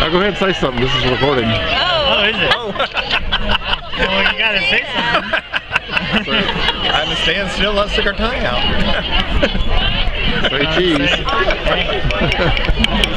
Now go ahead and say something. This is recording. Oh, is it? Oh. Well, you gotta say something. I understand. Still, let's stick our tongue out. Say cheese.